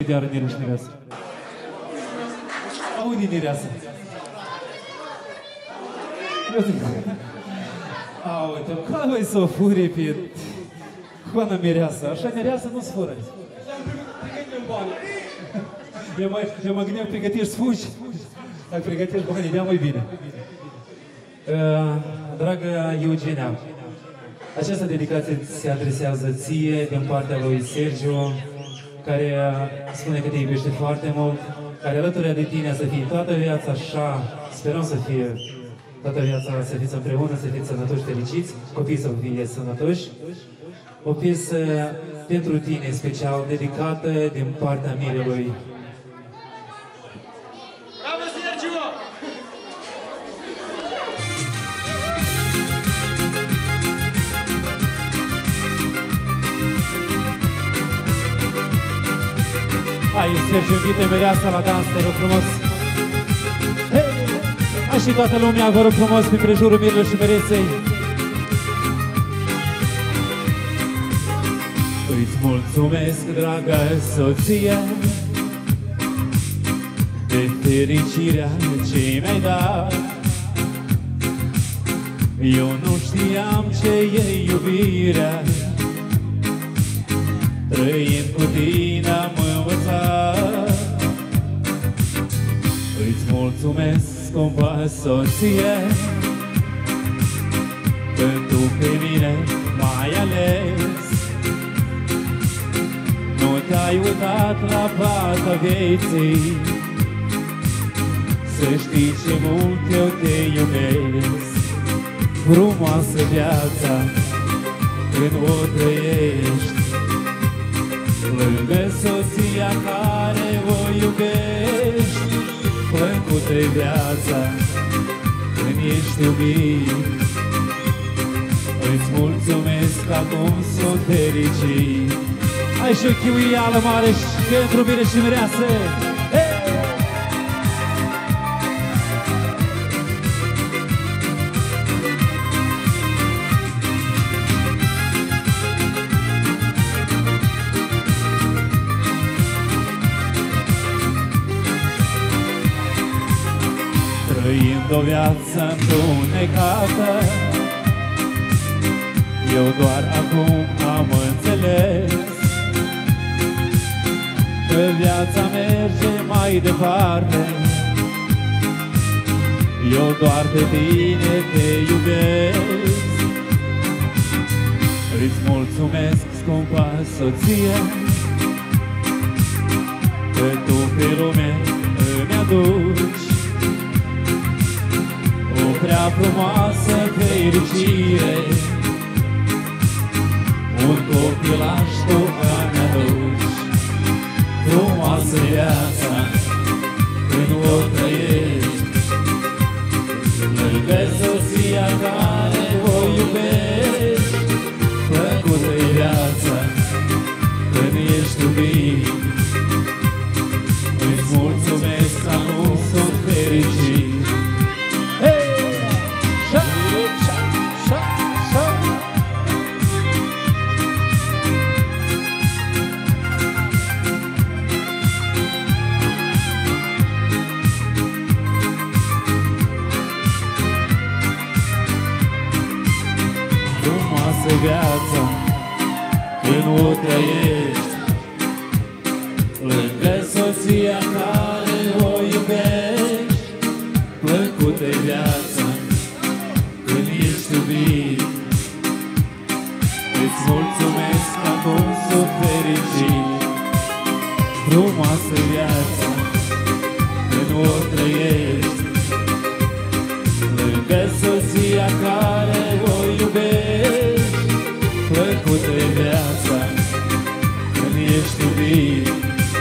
iară Nire și Nireasă. Aude Nireasă. Uite, ca voi să o furi pe Hoana Mireasă, așa Mireasă nu-ți fură. Eu mă gândeam, pregătești să fugi. Dacă pregătești banii, dea mai bine. Dragă Eugenia, această dedicație se adresează ție din partea lui Sergiu, care spune că te iubește foarte mult, care alături de tine să fie toată viața așa, sperăm să fie toată viața, să fiți împreună, să fiți sănătoși, fericiți, copiii să fie sănătoși. O piesă pentru tine, special, dedicată din partea Mirelui. Bravo, Sergiu! Hai, Sergiu, invite Mireasa la dans, te rog frumos. Hai și toată lumea, vă rog frumos, pe prejurul Mirelui și Mireței. Îți mulțumesc, dragă soție, de fericirea ce mi-ai dat. Eu nu știam ce e iubirea, trăind cu tine am învățat. Îți mulțumesc, scumpa soție, că tu pe mine m-ai ales. Nu te-ai uitat la pata vieții, să știi ce mult eu te iubesc. Frumoasă viața când o trăiești lângă soția care o iubești. Plăcută-i viața când ești iubit. Îți mulțumesc acum s-o fericit. Hai și o chiuială mare și pentru Mire și Mireasă. Trăind o viață întunecată, eu doar acum am înțeles că viața merge mai departe. Eu doar pe tine te iubesc. Îți mulțumesc, scumpa soție, că tu pe lume îmi aduci o prea frumoasă fericire. Un copilaș tu îmi aduci. Frumoasă viața când o trăiești lângă soția care o iubești. Plăcută-i viața când ești iubit. Îți mulțumesc că nu sunt fericit. Viața când o trăiești lângă soția care o iubești. Plăcută-i viața când ești iubit. Îți mulțumesc acum s-o fericit. Frumoasă viața când o trăiești lângă soția care o iubești. Plăcută-i viața când ești iubit.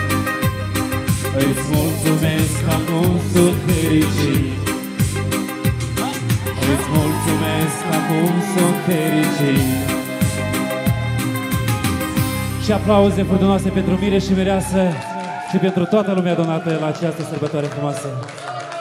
Îți mulțumesc acum sunt fericit. Îți mulțumesc acum sunt fericit. Și aplauze furtunoase pentru Mire și Mireasă și pentru toată lumea donată la această sărbătoare frumoasă.